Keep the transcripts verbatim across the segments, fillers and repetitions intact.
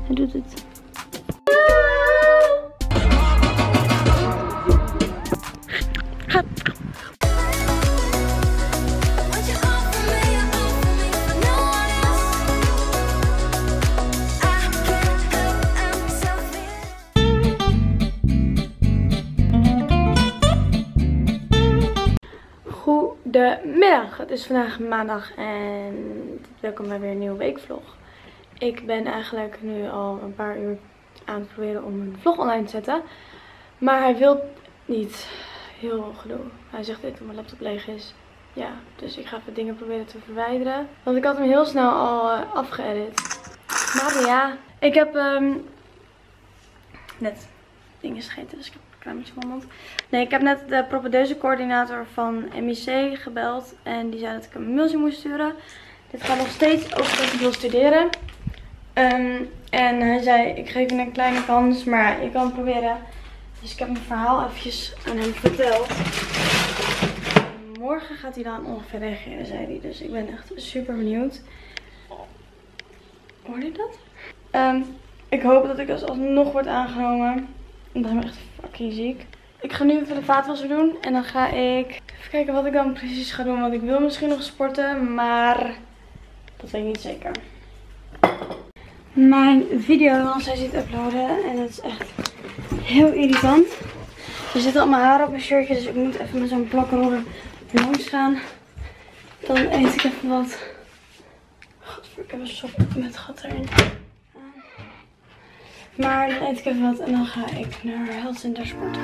Hij doet het. Goedemiddag, het is vandaag maandag en welkom bij weer een nieuwe weekvlog. Ik ben eigenlijk nu al een paar uur aan het proberen om een vlog online te zetten. Maar hij wil niet. Heel gedoe. Hij zegt dit omdat mijn laptop leeg is. Ja, dus ik ga even dingen proberen te verwijderen. Want ik had hem heel snel al uh, afgeëdit. Maar ja, ik heb um, net dingen gegeten, dus ik heb een klein beetje van mijn mond. Nee, ik heb net de propedeuse-coördinator van M I C gebeld. En die zei dat ik een mailtje moest sturen. Dit gaat nog steeds over dat ik wil studeren. Um, en hij zei, ik geef je een kleine kans, maar je kan het proberen. Dus ik heb mijn verhaal eventjes aan hem verteld. En morgen gaat hij dan ongeveer reageren, zei hij. Dus ik ben echt super benieuwd. Hoorde je dat? Um, ik hoop dat ik dus alsnog word aangenomen. Ik ben echt fucking ziek. Ik ga nu even de vaatwasser doen. En dan ga ik even kijken wat ik dan precies ga doen. Want ik wil misschien nog sporten, maar dat weet ik niet zeker. Mijn video als hij ziet uploaden. En dat is echt heel irritant. Er zitten allemaal haren op mijn shirtje. Dus ik moet even met zo'n plakroller langs gaan. Dan eet ik even wat. Godver, ik heb een sok met gat erin. Maar dan eet ik even wat en dan ga ik naar Health Center sporten.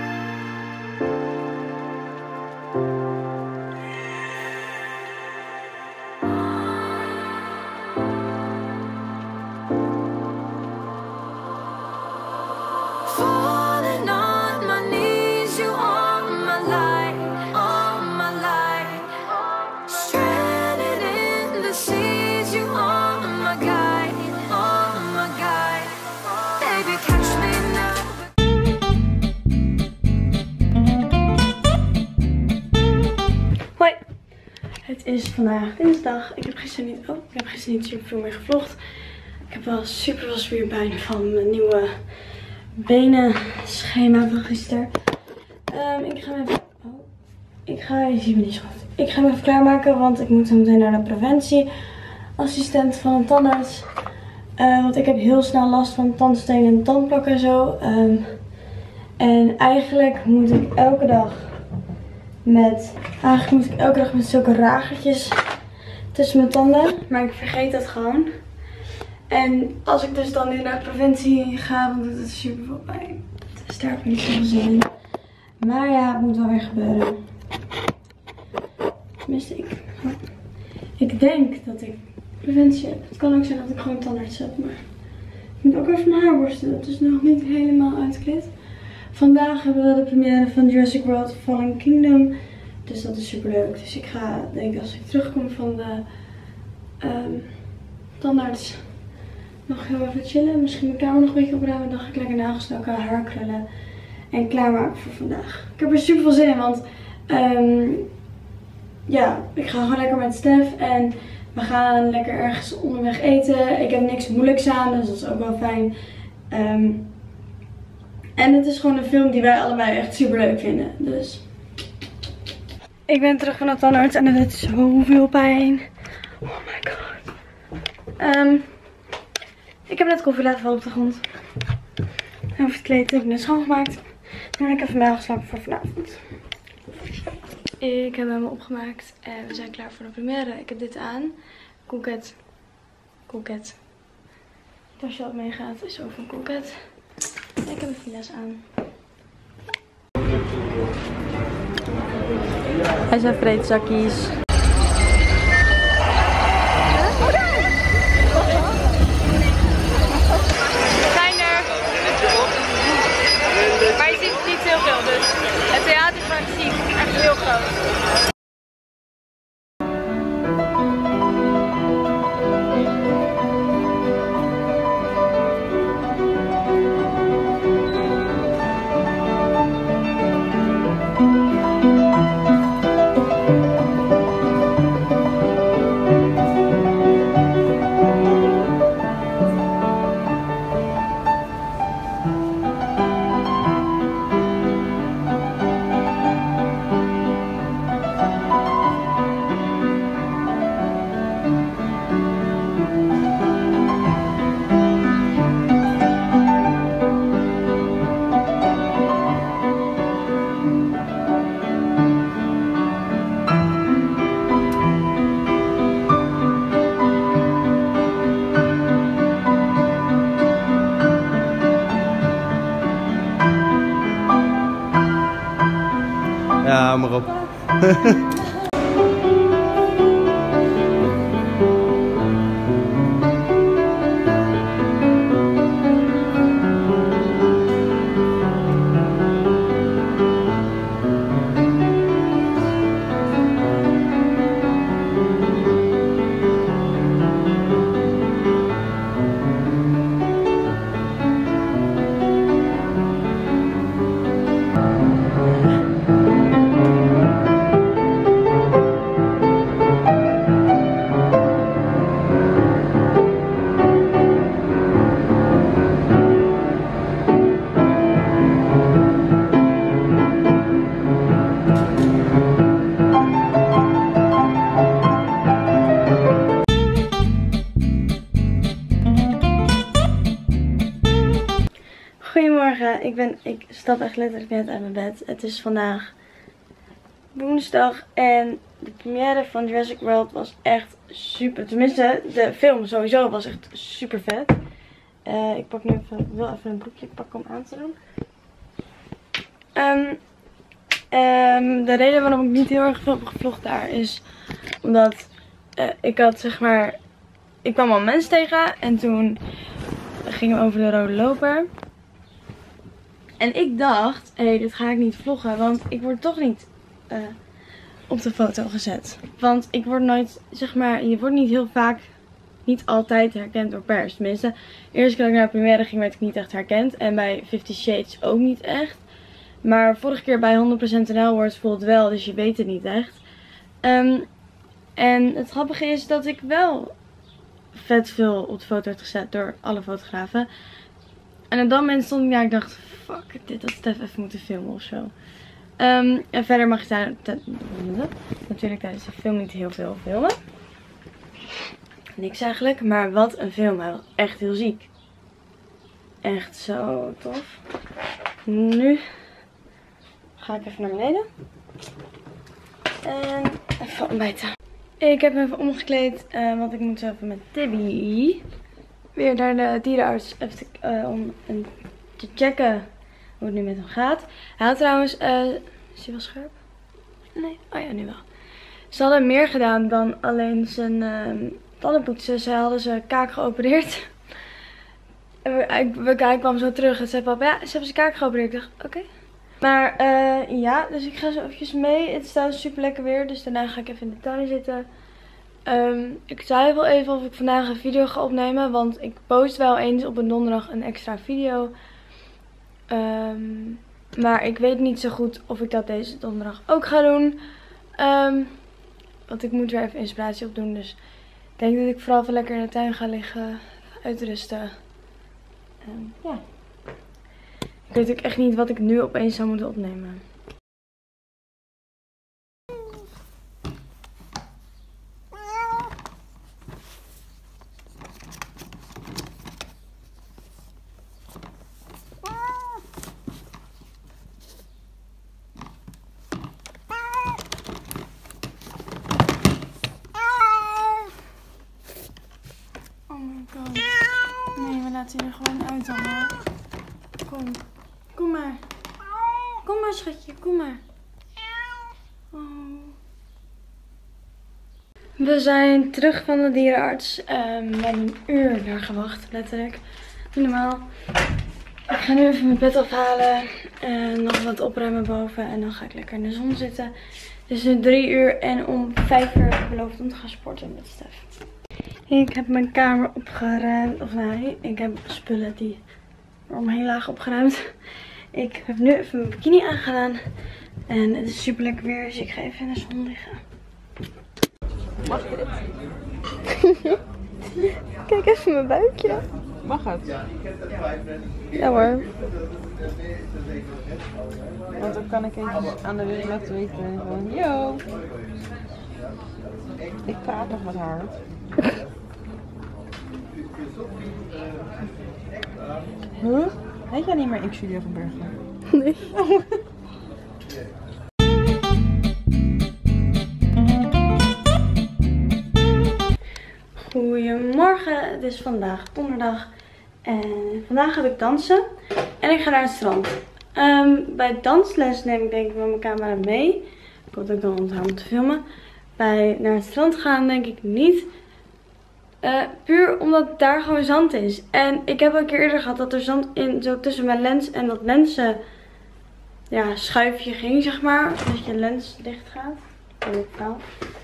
Het is vandaag dinsdag. Ik heb gisteren niet, oh, ik heb gisteren niet super veel meer gevlogd. Ik heb wel super veel spierpijn van mijn nieuwe benenschema van gisteren. Um, ik ga hem even, oh, ik ga, je ziet me niet zo goed. Ik ga hem even klaarmaken, want ik moet zo meteen naar de preventieassistent van een tandarts. Uh, want ik heb heel snel last van tandstenen en tandplakken en zo. Um, en eigenlijk moet ik elke dag met, eigenlijk moet ik elke dag met zulke ragertjes tussen mijn tanden. Maar ik vergeet dat gewoon. En als ik dus dan nu naar preventie ga, dan doet het super veel pijn. Dus daar heb ik niet zoveel zin in. Maar ja, het moet wel weer gebeuren. Tenminste, ik, ik denk dat ik preventie heb. Het kan ook zijn dat ik gewoon tandarts heb. Maar ik moet ook even mijn haar borstelen. Dat is nog niet helemaal uitgekleed. Vandaag hebben we de première van Jurassic World Fallen Kingdom. Dus dat is super leuk. Dus ik ga, denk ik, als ik terugkom van de um, tandarts, nog heel even chillen. Misschien mijn kamer nog een beetje opruimen. Dan ga ik lekker nagelstokken, haar krullen en klaarmaken voor vandaag. Ik heb er super veel zin in, want um, ja, ik ga gewoon lekker met Stef. En we gaan lekker ergens onderweg eten. Ik heb niks moeilijks aan, dus dat is ook wel fijn. Um, En het is gewoon een film die wij allebei echt super leuk vinden. Dus ik ben terug van de tandarts en het doet zoveel pijn. Oh my god. Um, ik heb net koffie laten vallen op de grond. Over het kleed heb ik net schoongemaakt. Nu heb ik even nageslapen voor vanavond. Ik heb hem opgemaakt en we zijn klaar voor de première. Ik heb dit aan. Coolcat. Coolcat. Als je wat meegaat is over een Coolcat. Ik heb een files aan. Hij zijn vreedzakjes. Zijn er. Maar je ziet niet heel veel, dus het theater is waar ik zie echt heel groot. hou maar op. Goedemorgen, ik, ben, ik stap echt letterlijk net uit mijn bed. Het is vandaag woensdag en de première van Jurassic World was echt super. Tenminste, de film sowieso was echt super vet. Uh, ik pak nu even, ik wil even een broekje pakken om aan te doen. Um, um, de reden waarom ik niet heel erg veel heb gevlogd daar is omdat uh, ik had zeg maar, ik kwam al mensen tegen en toen gingen we over de rode loper. En ik dacht, hé, hey, dit ga ik niet vloggen, want ik word toch niet uh, op de foto gezet. Want ik word nooit, zeg maar, je wordt niet heel vaak, niet altijd herkend door pers. Tenminste, de eerste keer dat ik naar de première ging werd ik niet echt herkend. En bij Fifty Shades ook niet echt. Maar vorige keer bij honderd procent N L wordt voelt het wel, dus je weet het niet echt. Um, en het grappige is dat ik wel vet veel op de foto werd gezet door alle fotografen. En op dat moment stond ik daar en ik dacht, fuck, dit had Stef even moeten filmen of zo. Um, en verder mag je daar natuurlijk tijdens de film niet heel veel filmen. Niks eigenlijk, maar wat een film. Hij was echt heel ziek. Echt zo tof. Nu ga ik even naar beneden. En even ontbijten. Ik heb me even omgekleed, uh, want ik moet zo even met Tibby weer naar de dierenarts even te, uh, om een, te checken hoe het nu met hem gaat. Hij had trouwens, uh, is hij wel scherp? Nee, oh ja, nu wel. Ze hadden meer gedaan dan alleen zijn uh, tandenpoetsen. Ze hadden zijn kaak geopereerd. En we, hij kwam zo terug en zei papa, ja, ze hebben zijn kaak geopereerd. Ik dacht, oké. Okay. Maar uh, ja, dus ik ga zo eventjes mee. Het staat super lekker weer, dus daarna ga ik even in de tuin zitten. Um, ik twijfel even of ik vandaag een video ga opnemen, want ik post wel eens op een donderdag een extra video. Um, maar ik weet niet zo goed of ik dat deze donderdag ook ga doen. Um, want ik moet weer even inspiratie opdoen, dus ik denk dat ik vooral even lekker in de tuin ga liggen, uitrusten. Um, ja. Ik weet ook echt niet wat ik nu opeens zou moeten opnemen. Nee, we laten je er gewoon uit dan hoor. Kom. Kom maar. Kom maar schatje, kom maar. Oh. We zijn terug van de dierenarts. Um, we hebben een uur daar gewacht, letterlijk. Normaal. Ik ga nu even mijn bed afhalen. En nog wat opruimen boven. En dan ga ik lekker in de zon zitten. Het is nu drie uur en om vijf uur heb ik beloofd om te gaan sporten met Stef. Ik heb mijn kamer opgeruimd. Of nee, ik heb spullen die omheen lagen opgeruimd. Ik heb nu even mijn bikini aangedaan. En het is super lekker weer, dus ik ga even in de zon liggen. Mag je dit? Kijk even mijn buikje. Mag het? Ja hoor. Want dan kan ik even aan de weg laten weten en gewoon, yo. Ik praat nog met haar. Huh? Heet jij niet meer X Julia van Bergen? Nee. Oh. Goedemorgen, het is vandaag donderdag en vandaag heb ik dansen en ik ga naar het strand. Um, bij dansles neem ik denk ik wel mijn camera mee, wat ik dan onthoud om te filmen. Bij naar het strand gaan denk ik niet. Uh, puur omdat daar gewoon zand is. En ik heb al een keer eerder gehad dat er zand in, zo tussen mijn lens en dat lenzen, ja, schuifje ging, zeg maar. Dat je lens dicht gaat. Uh,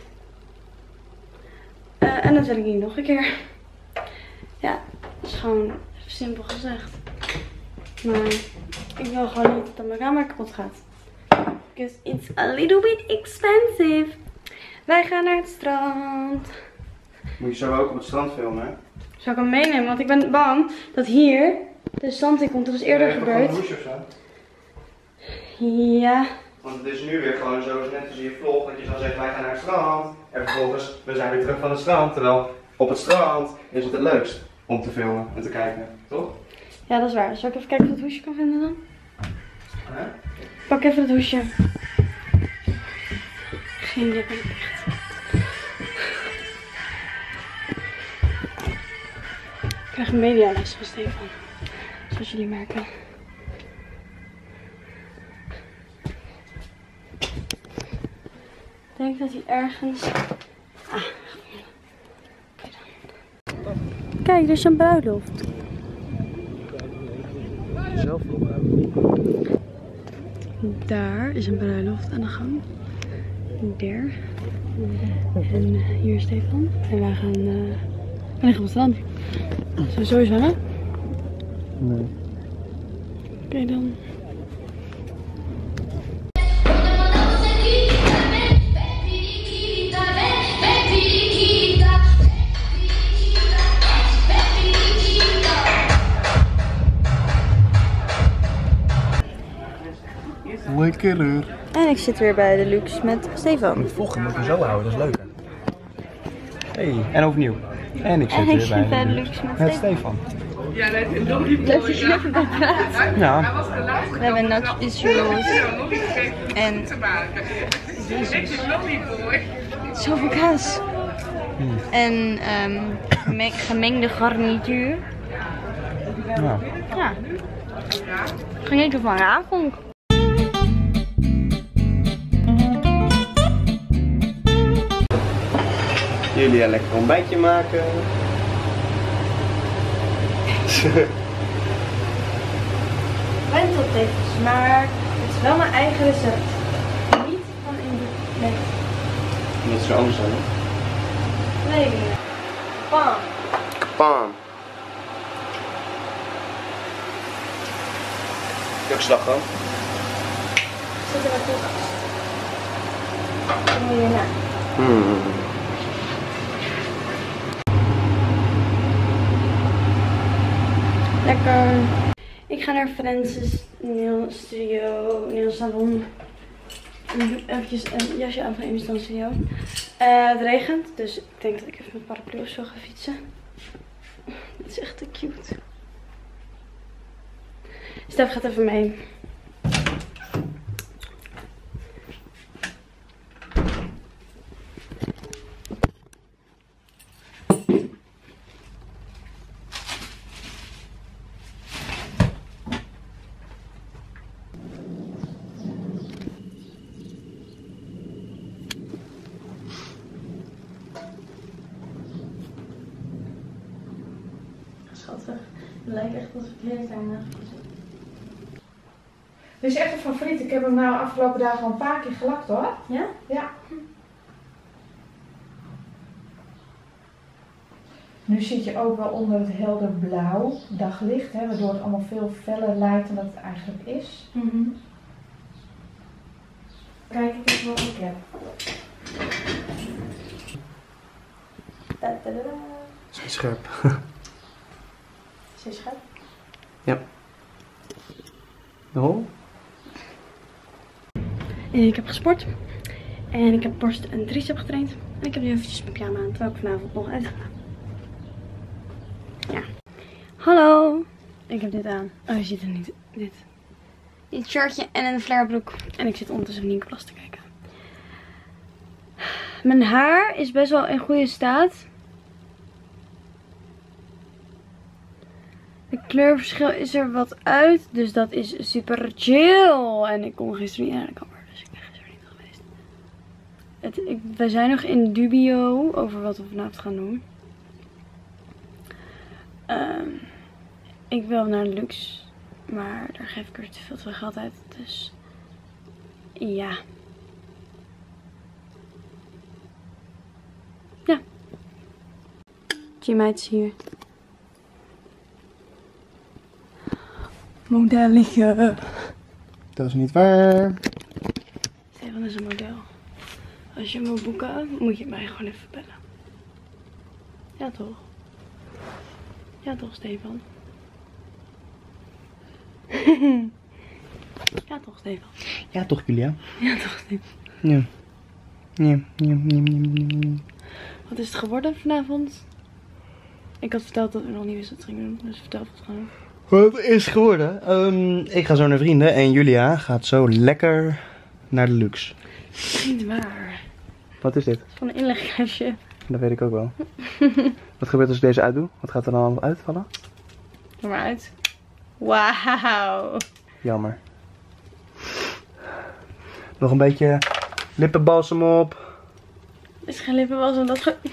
en dat wil ik niet nog een keer. Ja, dat is gewoon simpel gezegd. Maar ik wil gewoon niet dat mijn camera kapot gaat. Because it's a little bit expensive. Wij gaan naar het strand. Moet je zo ook op het strand filmen, hè? Zou ik hem meenemen? Want ik ben bang dat hier de zand in komt. Dat is eerder nee, gebeurd. Een douche of zo? Ja. Want het is nu weer gewoon zo, net als in je vlog, dat je dan zegt wij gaan naar het strand. En vervolgens, we zijn weer terug van het strand. Terwijl op het strand is het het leukst om te filmen en te kijken, toch? Ja, dat is waar. Zal ik even kijken of ik het hoesje kan vinden dan? Huh? Pak even het hoesje. Geen idee, ben ik echt. Ik krijg een mediales van Stefan. Zoals jullie merken. Ik denk dat hij ergens... Ah. Kijk, er is een bruiloft. Zelf Daar is een bruiloft aan de gang. Daar. En hier is Stefan. En wij gaan uh, liggen op het strand. Zullen we zo zwemmen? Nee. Oké okay, dan. Lekkerder. En ik zit weer bij de luxe met Stefan. Het volgende moet ik me zo houden, dat is leuker. Hey, en overnieuw. En ik zit en weer ik zit bij de luxe met, met Stefan. Stefan. Ja, dat is nog niet Dat is even bij praten. Ja. We hebben nachos en zoveel kaas. Hmm. En um, gemeng, gemengde garnituur. Ja. Ja. Geniet van de avond. Jullie een lekker ontbijtje maken. Wenteltekens, maar het is wel mijn eigen recept. Niet van in de... Nee. Dat is zo anders dan, hè? Nee, nee. Pan. Kapaan. Welke slagroom? Zit in de koelkast. Dan moet je na. Hmm. Lekker. Ik ga naar Francis Nail Studio, Nail Salon. Even een jasje aan van Amy Studio. Uh, het regent, dus ik denk dat ik even met paraplu of zo ga fietsen. Dit is echt te cute. Stef gaat even mee. Schattig. Het lijkt echt alsof ik heel klein nagels. Dit is echt een favoriet. Ik heb hem nou de afgelopen dagen al een paar keer gelakt hoor. Ja? Ja. Nu zit je ook wel onder het helder blauw daglicht, hè, waardoor het allemaal veel feller lijkt dan dat het eigenlijk is. Mm-hmm. Kijk eens wat ik heb. Da, da, da, da. Is niet scherp. Is hij scherp? Ja. De hol? Ik heb gesport. En ik heb borst en tricep getraind. En ik heb nu eventjes mijn pyjama aan, terwijl ik vanavond nog uit ga. Ja. Hallo. Ik heb dit aan. Oh, je ziet het niet. Dit. Dit shirtje en een flarebroek. En ik zit ondertussen Nienke Plas te kijken. Mijn haar is best wel in goede staat. De kleurverschil is er wat uit. Dus dat is super chill. En ik kon gisteren niet naar de kamer. Dus ik ben gisteren niet geweest. Het, ik, wij zijn nog in dubio over wat we vanavond gaan doen. Um, ik wil naar Luxe, maar daar geef ik er te veel te geld uit. Dus ja. Ja. Zie is hier. Modelletje. Dat is niet waar. Stefan is een model. Als je hem wil boeken, moet je mij gewoon even bellen. Ja toch? Ja toch, Stefan? Ja toch, Stefan? Ja toch, Julia? Ja toch, Stefan? Ja. Ja, ja, ja, ja, ja. Wat is het geworden vanavond? Ik had verteld dat we nog niet wisten wat we gingen doen, dus vertel het gewoon. Wat is geworden? Um, ik ga zo naar vrienden en Julia gaat zo lekker naar de Luxe. Niet waar. Wat is dit? Het is van een inlegkastje. Dat weet ik ook wel. Wat gebeurt als ik deze uitdoe? Wat gaat er dan allemaal uitvallen? Doe maar uit. Wauw. Jammer. Nog een beetje lippenbalsem op. Is geen lippenbalsem, dat ge...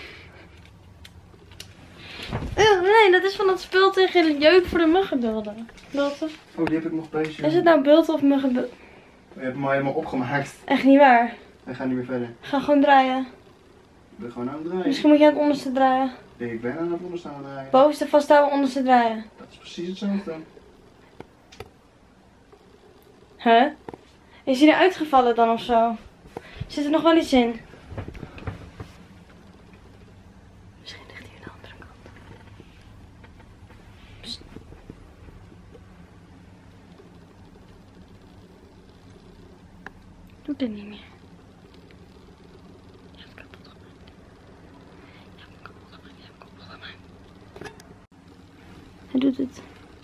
Oh, nee, dat is van dat spul tegen jeuk voor de muggenbulten. Bulten. Oh, die heb ik nog bezig. Is het nou bulten of muggenbulten? Je hebt hem helemaal opgemaakt. Echt niet waar. Wij gaan niet meer verder. Ga gewoon draaien. Ik ben gewoon aan het draaien. Misschien moet je aan het onderste draaien. Nee, ik ben aan het onderstaan aan het draaien. Bovenste vasthouden, onderste draaien. Dat is precies hetzelfde. Huh? Is hij eruit gevallen dan of zo? Zit er nog wel iets in? Misschien ligt hij aan de andere kant. Psst. Doet het niet meer. Je hebt hem kapot gemaakt. Je hebt hem kapot gemaakt. Je hebt hem kapot gemaakt. Hij doet het.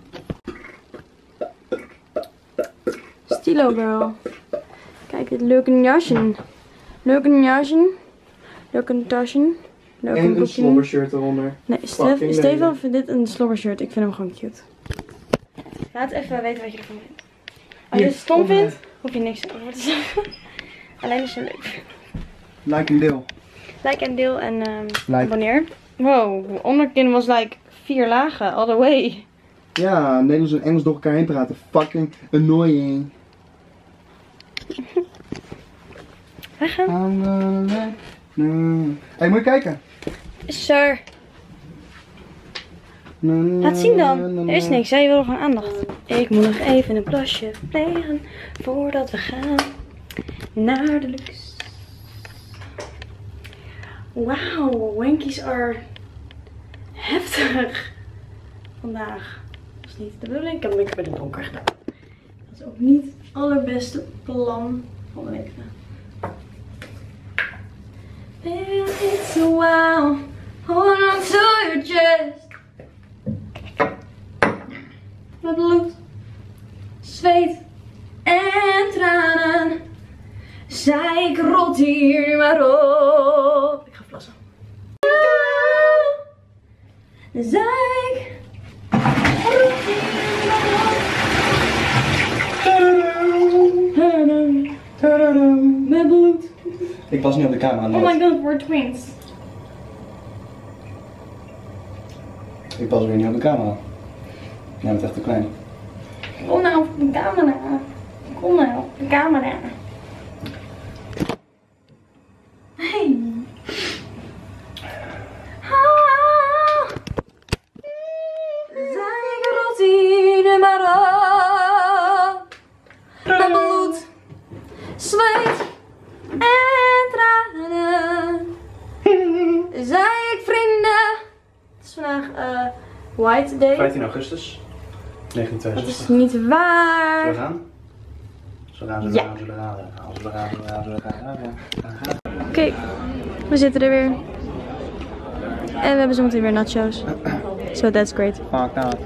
Stilo girl. Kijk, dit leuke jasje. Leuke jasje. Leuke tasje. Leuke En een broekje. slobbershirt eronder. Nee, Stef, Stefan vindt dit een slobbershirt. Ik vind hem gewoon cute. Laat even weten wat je ervan vindt. Als je het stom vindt, hoef je niks over te zeggen. Alleen als je het leuk vindt. Like en deel. Like en deel en um, Like. abonneer. Wow, onderkin was like vier lagen, all the way. Ja, Nederlands en Engels door elkaar heen praten. Fucking annoying. Weggaan. I'm gonna let no. Hey, moet je kijken. Sir. Laat zien dan. Er is niks, hè? Je wil gewoon aandacht. Ik moet nog even een plasje plegen voordat we gaan naar de Luxe. Wauw, wankies are heftig vandaag. Dat is niet de bedoeling. Ik heb hem lekker bij de donker gedaan. Dat is ook niet het allerbeste plan van de week. Baby, it's a while. Hold on to your chest. Met bloed, zweet en tranen. Zij ik rot hier maar op. Ik ga plassen. Zij ik rot hier maar op. Met bloed. Ik pas niet op de camera. Oh my god, we're twins. Ik pas weer niet op de camera. Jij bent echt te klein. Kom nou op de camera. Kom nou op de camera. Hey. Ah. Zij rot hier maar op. Met bloed, zweet en tranen. Zij ik vrienden. Het is vandaag uh, White Day. vijftien augustus. negentien Dat is tweeënzestig. niet waar. Zullen we gaan? Zullen we gaan, zullen we Ja. gaan, zullen we gaan, zullen we gaan, zullen we gaan, zullen we gaan, zullen we gaan. Oké, we zitten er weer. En we hebben zometeen weer nachos. So that's great. Fuck dat.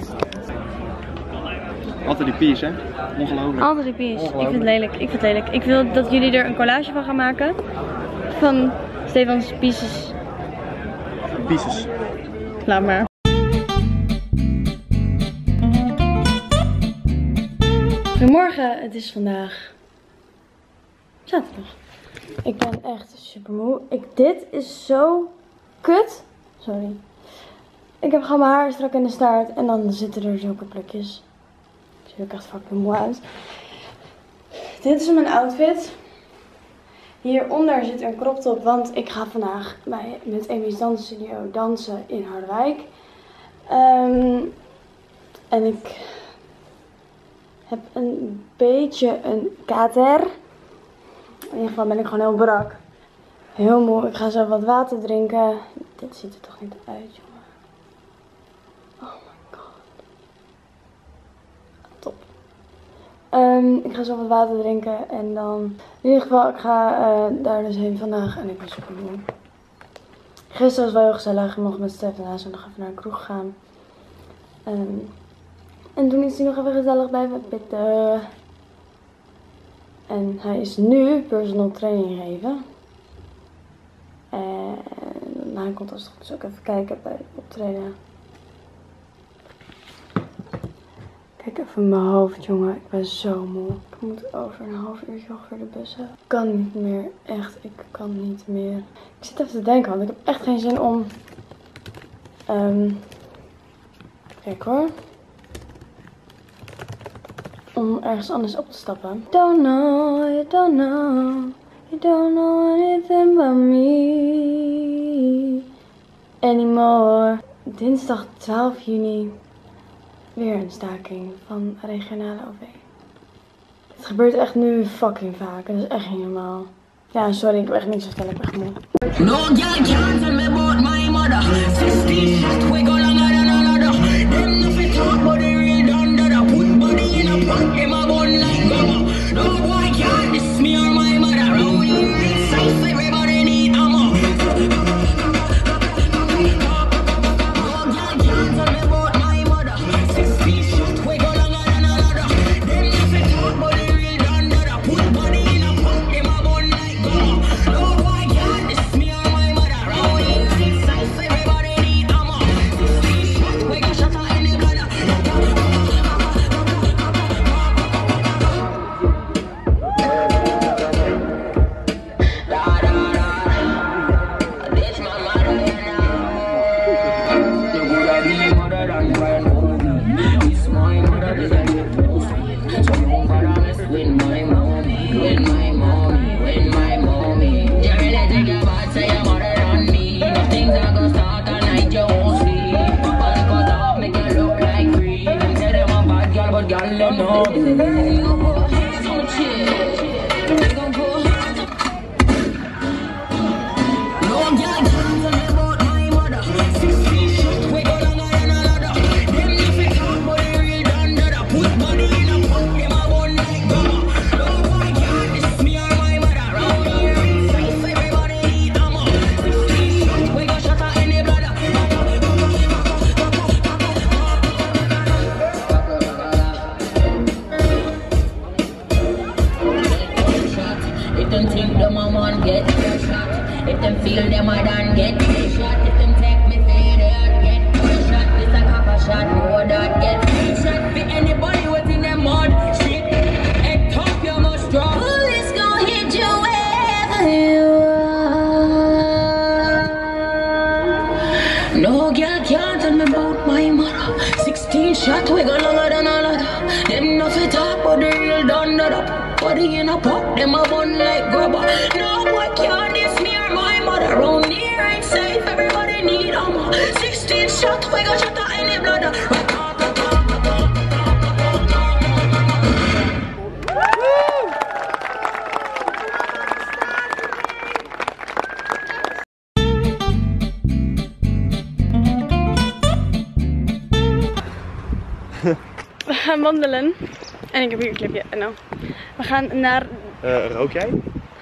Altijd die pies, hè? Ongelooflijk. Al die pies. Ik vind het lelijk. Ik vind het lelijk. Ik wil dat jullie er een collage van gaan maken. Van Stefans pieces. Pieces. Laat maar. Goedemorgen, het is vandaag zaterdag. Ik ben echt super moe. Ik, dit is zo kut. Sorry. Ik heb gewoon mijn haar strak in de staart. En dan zitten er zulke plukjes. Ik zie er echt fucking moe uit. Dit is mijn outfit. Hieronder zit een crop top. Want ik ga vandaag bij, met Amy's Dansstudio dansen in Harderwijk. Um, en ik heb een beetje een kater. In ieder geval ben ik gewoon heel brak. Heel moe. Ik ga zo wat water drinken. Dit ziet er toch niet uit, jongen. Oh my god. Top. Um, ik ga zo wat water drinken. En dan... In ieder geval, ik ga uh, daar dus heen vandaag. En ik ben super moe. Gisteren was wel heel gezellig. Ik mocht met Stef en Haas nog even naar een kroeg gaan. Um, en toen is hij nog even gezellig blijven pitten. En hij is nu personal training geven. En nou, hij komt als het goed is ook even kijken bij het optreden. Kijk even mijn hoofd, jongen. Ik ben zo moe. Ik moet over een half uurtje ongeveer de bus hebben. Ik kan niet meer. Echt, ik kan niet meer. Ik zit even te denken, want ik heb echt geen zin om... Um, kijk hoor. Om ergens anders op te stappen. Don't know, you don't know. You don't know anything about me anymore. Dinsdag twaalf juni. Weer een staking van regionale O V. Het gebeurt echt nu fucking vaak. Dat is echt niet normaal. Ja, sorry, ik heb echt niks te vertellen. Ik ben moe. No girl can't tell me about my mother. sixteen shot, we go longer than another. Them nothing talk about the real done that I put body in a pot, them a bun like gummer. No boy can't diss me or my mother. Round here it's safe, everybody need ammo. No girl can't tell me about my mother. sixteen shot, we go longer than another. Them nothing talk about the real done that I put body in a pot, them a bun like gummer. No boy can't diss me or my mother. Round here it's safe, everybody need ammo. sixteen shot, we got shot at in the bladder. No girl can't tell me about my mother. sixteen shot, we got longer than a ladder. Them nothing talk, but the real done that up. Body in a pot, them a bun like grubber. No boy can't diss me or my mother. Round here ain't safe, everybody need armor. sixteen shot, we got shot in the bladder. We gaan wandelen. En ik heb hier een clipje. En nou, we gaan naar... Uh, rook jij?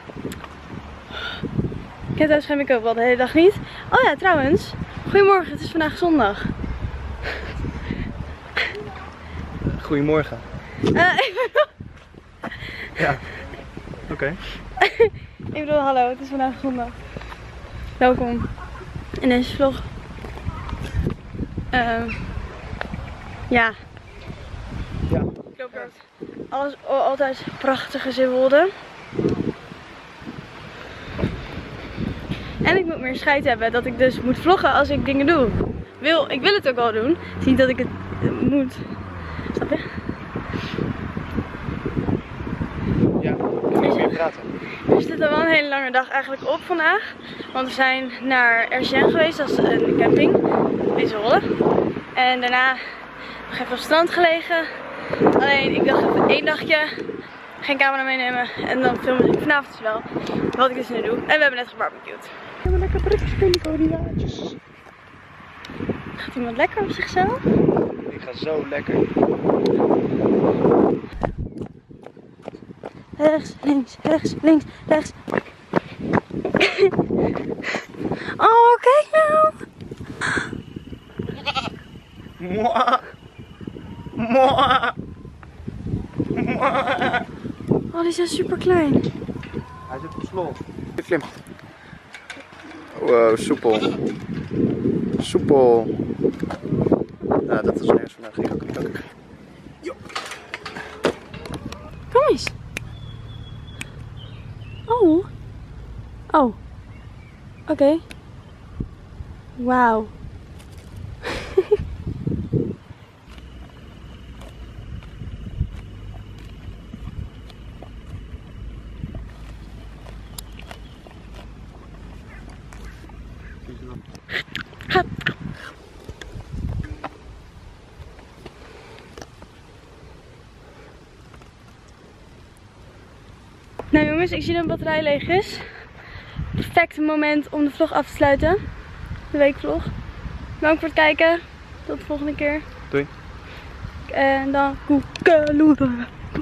Ik heb thuis geen make-up al de hele dag niet. Oh ja, trouwens. Goedemorgen, het is vandaag zondag. Goedemorgen. Uh, ik bedoel... Ja. Oké. Okay. Ik bedoel, hallo, het is vandaag zondag. Welkom in deze vlog. Uh, ja. Ja. Ik loop door alles altijd prachtige Zeewolde. En ik moet meer scheid hebben dat ik dus moet vloggen als ik dingen doe. Wil, ik wil het ook wel doen. Het is niet dat ik het uh, moet. Snap je? Ja, ik kan niet meer praten. Er zit al wel een hele lange dag eigenlijk op vandaag. Want we zijn naar Ergen geweest, dat is een camping in Zwolle. En daarna nog even op het strand gelegen. Alleen ik dacht even één dagje geen camera meenemen. En dan film ik vanavond dus wel wat ik dus nu doe. En we hebben net gebarbecued. We hebben lekker brikjes pindakaas. Gaat iemand lekker op zichzelf? Ik ga zo lekker. Rechts, links, rechts, links, rechts. Oh, kijk nou. Mwah. Mwah. Mwah. Oh, die zijn super klein. Hij zit op slot. Klim. Wow, soepel. Soepel. Ja, dat is nergens vandaag. Ging ook niet ook. Kom eens. Oh. Oh. Oké. Okay. Wauw. Gaat. Nou jongens, ik zie dat mijn batterij leeg is. Perfect moment om de vlog af te sluiten. De weekvlog. Bedankt voor het kijken. Tot de volgende keer. Doei. En dan koekeloeren.